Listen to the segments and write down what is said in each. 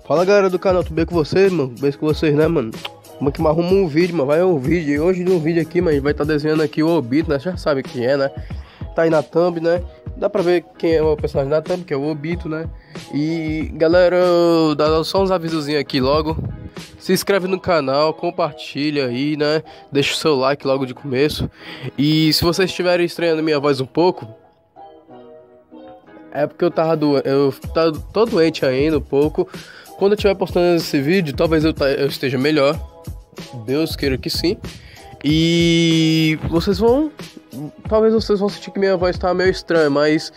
Fala galera do canal, tudo bem com vocês, mano? Tudo bem com vocês, né, mano? Vamos aqui mais arrumar um vídeo, mano. Vai um vídeo. E hoje no vídeo aqui, mano, a gente vai estar desenhando aqui o Obito, né? Já sabe quem é, né? Tá aí na thumb, né? Dá pra ver quem é o personagem da thumb, que é o Obito, né? E galera, dá só uns avisozinhos aqui logo. Se inscreve no canal, compartilha aí, né? Deixa o seu like logo de começo. E se vocês estiverem estranhando minha voz um pouco, é porque eu tô doente ainda um pouco. Quando eu estiver postando esse vídeo, talvez eu esteja melhor. Deus queira que sim. E talvez vocês vão sentir que minha voz tá meio estranha, mas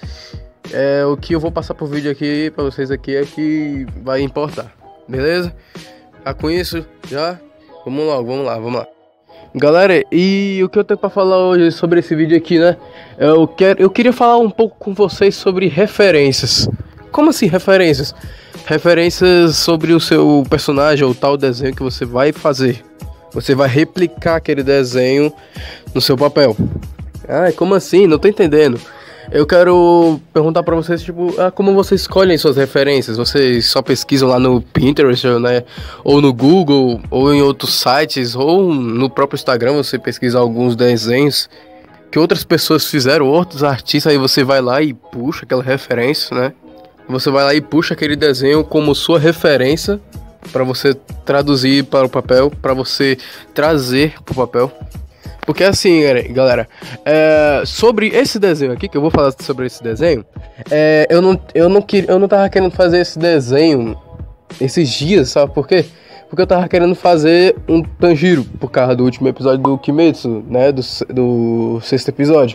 o que eu vou passar pro vídeo aqui pra vocês aqui é que vai importar. Beleza? Tá com isso? Já? Vamos lá. Galera, e o que eu tenho pra falar hoje sobre esse vídeo aqui, né? Eu queria falar um pouco com vocês sobre referências. Como assim referências? Referências sobre o seu personagem ou tal desenho que você vai fazer. Você vai replicar aquele desenho no seu papel. Ah, como assim? Não tô entendendo. Eu quero perguntar pra vocês, tipo, como vocês escolhem suas referências? Vocês só pesquisam lá no Pinterest, né? Ou no Google, ou em outros sites, ou no próprio Instagram você pesquisa alguns desenhos que outras pessoas fizeram, outros artistas, aí você vai lá e puxa aquela referência, né? Você vai lá e puxa aquele desenho como sua referência para você traduzir para o papel, para você trazer para o papel. Porque assim, galera, sobre esse desenho aqui, que eu vou falar sobre esse desenho, eu não tava querendo fazer esse desenho esses dias, sabe por quê? Porque eu tava querendo fazer um Tanjiro, por causa do último episódio do Kimetsu, né, do sexto episódio.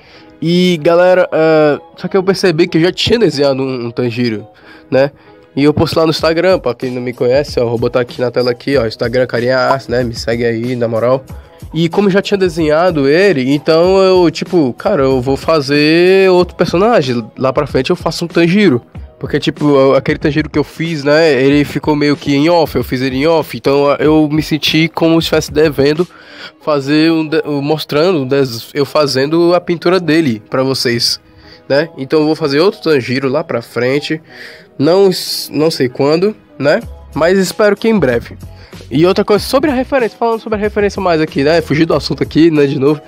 E galera, só que eu percebi que eu já tinha desenhado um Tanjiro, né? E eu posto lá no Instagram, pra quem não me conhece, ó, vou botar aqui na tela aqui, ó, Instagram Carinha Arts, né? Me segue aí, na moral. E como eu já tinha desenhado ele, então eu, tipo, cara, eu vou fazer outro personagem. Lá pra frente eu faço um Tanjiro. Porque, tipo, aquele Tanjiro que eu fiz, né, ele ficou meio que em off, eu fiz ele em off. Então eu me senti como se estivesse devendo fazer mostrando eu fazendo a pintura dele pra vocês, né? Então eu vou fazer outro Tanjiro lá pra frente. Não sei quando, né? Mas espero que em breve. E outra coisa, sobre a referência, falando sobre a referência mais aqui, né? Fugir do assunto aqui, né, de novo.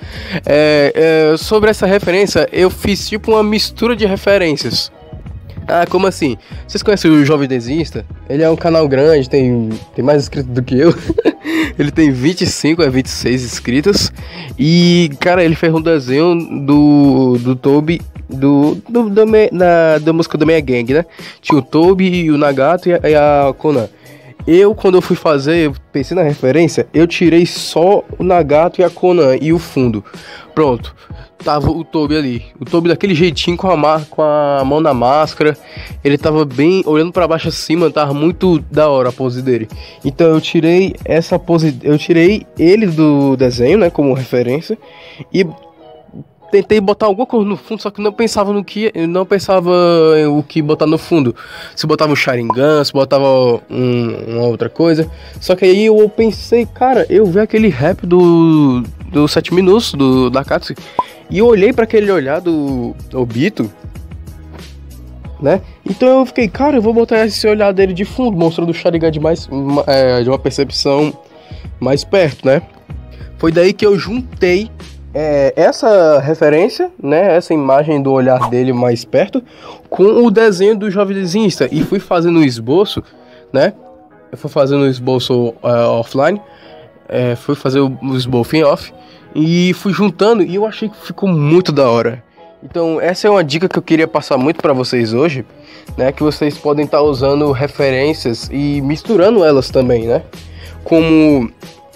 Sobre essa referência, eu fiz tipo uma mistura de referências. Ah, como assim? Vocês conhecem o Jovem Desenhista? Ele é um canal grande, tem mais inscritos do que eu. Ele tem 26 inscritos. E, cara, ele fez um desenho do Toby, da música do Meia Gang, né? Tinha o Toby, o Nagato e a Konan. Quando eu fui fazer, eu pensei na referência, eu tirei só o Nagato e a Konan e o fundo. Pronto, tava o Toby ali. O Toby daquele jeitinho com a mão na máscara. Ele tava bem, olhando pra baixo acima, tava muito da hora a pose dele. Então eu tirei essa pose, eu tirei ele do desenho, né, como referência. E tentei botar alguma coisa no fundo, só que não pensava o que botar no fundo. Se botava um Sharingan, se botava uma outra coisa. Só que aí eu pensei, cara, eu vi aquele rap do 7 minutos da Katsu, e eu olhei para aquele olhar do Obito, né? Então eu fiquei, cara, eu vou botar esse olhar dele de fundo, mostrando o Sharingan de uma percepção mais perto, né? Foi daí que eu juntei essa referência, né, essa imagem do olhar dele mais perto, com o desenho do Jovem Desenhista, e fui fazendo um esboço, né, eu fui fazendo um esboço offline, fui fazer o esboço em off, e fui juntando, e eu achei que ficou muito da hora. Então essa é uma dica que eu queria passar muito pra vocês hoje, né, que vocês podem estar usando referências e misturando elas também, né, como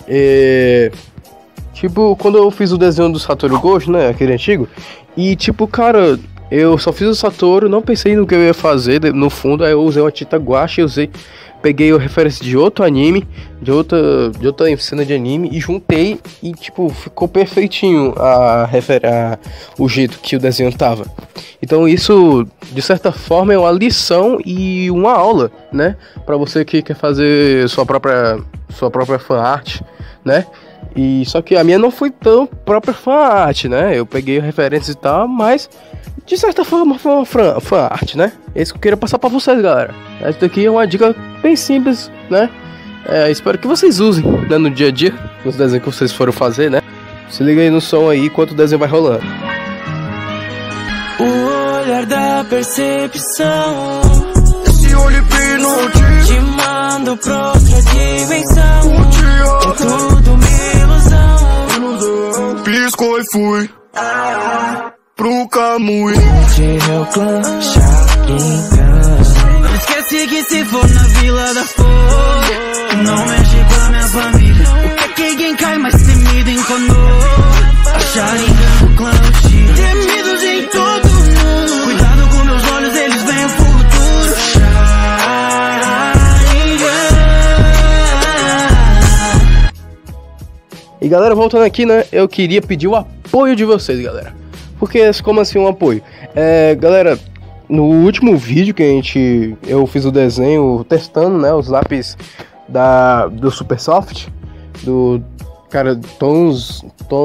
tipo, quando eu fiz o desenho do Satoru Gojo, né, aquele antigo, e tipo, cara, eu só fiz o Satoru, não pensei no que eu ia fazer no fundo, aí eu usei uma tinta guache, peguei a referência de outro anime, de outra cena de anime, e juntei, e tipo, ficou perfeitinho o jeito que o desenho tava. Então isso, de certa forma, é uma lição e uma aula, né, pra você que quer fazer sua própria fan art, né. E só que a minha não foi tão própria fan art, né? Eu peguei referências e tal, mas de certa forma foi uma fan art, né? É isso que eu queria passar pra vocês, galera. Essa daqui é uma dica bem simples, né? Espero que vocês usem, né, no dia a dia, nos desenhos que vocês foram fazer, né? Se liga aí no som aí, enquanto o desenho vai rolando. O olhar da percepção, esse olho hipnótico te mando pra outra dimensão. É tudo uma ilusão. Piscou e fui pro Camui. Tirei o clã, Sharingan. Não esquece que se for na Vila da Flor, não mexe com a minha família. O que é que quem cai mais temido em Konoha? A Sharingan do clã Uchiha. Temidos em todo mundo, cuidado com meus olhos, eles veem o futuro. Sharingan. E galera, voltando aqui, né, eu queria pedir o apoio de vocês, galera. Porque, como assim um apoio? Galera, no último vídeo que eu fiz o desenho testando, né, os lápis do Supersoft, do cara, tons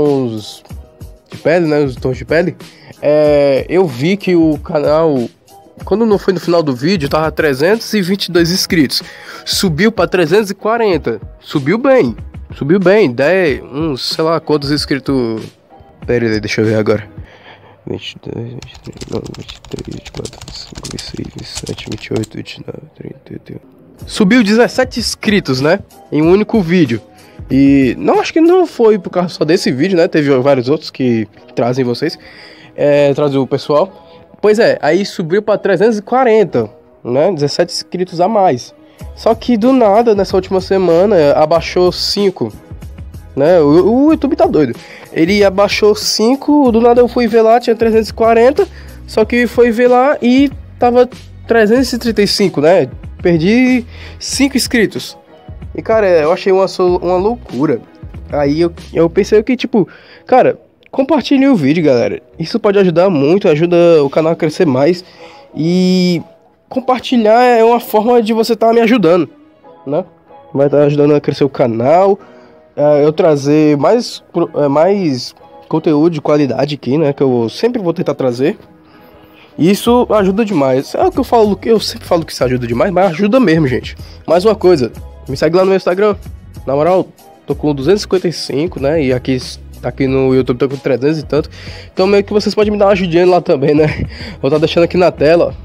de pele, né, os tons de pele, eu vi que o canal, quando não foi no final do vídeo, tava 322 inscritos, subiu para 340, subiu bem, 10, sei lá quantos inscritos, pera aí, deixa eu ver agora, 22, 23, 24, 25, 26, 27, 28, 29, 30, 31. Subiu 17 inscritos, né? Em um único vídeo. E não, acho que não foi por causa só desse vídeo, né? Teve vários outros que trazem vocês. Trazem o pessoal. Pois é, aí subiu pra 340, né? 17 inscritos a mais. Só que do nada, nessa última semana, abaixou 5. Né? O YouTube tá doido. Ele abaixou 5, do nada eu fui ver lá, tinha 340, só que foi ver lá e tava 335, né? Perdi 5 inscritos. E cara, eu achei uma loucura. Aí eu pensei que, tipo, cara, compartilhe o vídeo, galera. Isso pode ajudar muito, ajuda o canal a crescer mais. E compartilhar é uma forma de você estar me ajudando, né? Vai estar ajudando a crescer o canal. Eu trazer mais conteúdo de qualidade aqui, né? Que eu sempre vou tentar trazer. Isso ajuda demais. É o que eu falo, eu sempre falo que isso ajuda demais, mas ajuda mesmo, gente. Mais uma coisa, me segue lá no meu Instagram. Na moral, tô com 255, né? E aqui no YouTube tô com 300 e tanto. Então meio que vocês podem me dar uma ajudinha lá também, né? Vou estar deixando aqui na tela,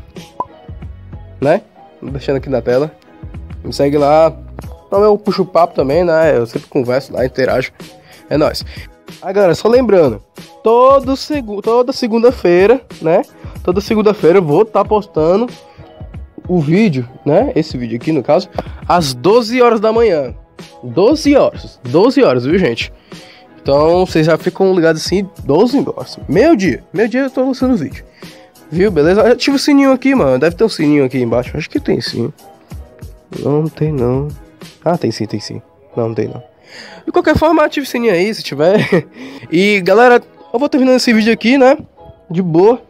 ó. Né? Vou deixando aqui na tela. Me segue lá. Então eu puxo o papo também, né? Eu sempre converso lá, interajo. É nóis. Aí galera, só lembrando, toda segunda-feira, né? Toda segunda-feira eu vou estar postando o vídeo, né? Esse vídeo aqui, no caso, às 12 horas da manhã. 12 horas, viu, gente? Então vocês já ficam ligados assim, 12 horas. Meio-dia eu tô lançando o vídeo. Viu, beleza? Ativa o sininho aqui, mano. Deve ter um sininho aqui embaixo. Acho que tem sim. Não tem não. Ah, tem sim. Não tem não. De qualquer forma, ative o sininho aí, se tiver. E galera, eu vou terminando esse vídeo aqui, né? De boa.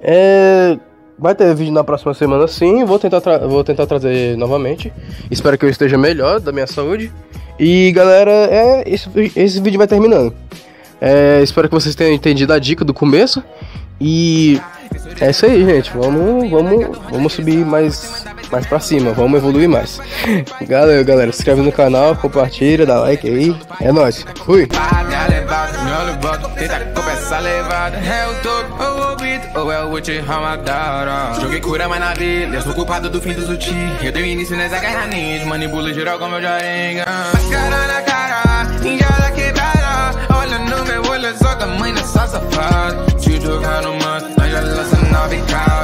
Vai ter vídeo na próxima semana sim. Vou tentar trazer novamente. Espero que eu esteja melhor da minha saúde. E galera, esse vídeo vai terminando. Espero que vocês tenham entendido a dica do começo. E é isso aí, gente. Vamos subir mais pra cima. Vamos evoluir mais. Galera, se inscreve no canal, compartilha, dá like aí. É nóis. Fui. Joguei cura mais na vida, sou culpado do fim dos Uchi. Eu dei início nessa guerra ninja, manipulo geral com meu Sharingan. Máscara na cara, ninja da quebrada. Olha no meu olho, só tamanho dessa safada. Se jogar no mato, nós já lança 9K.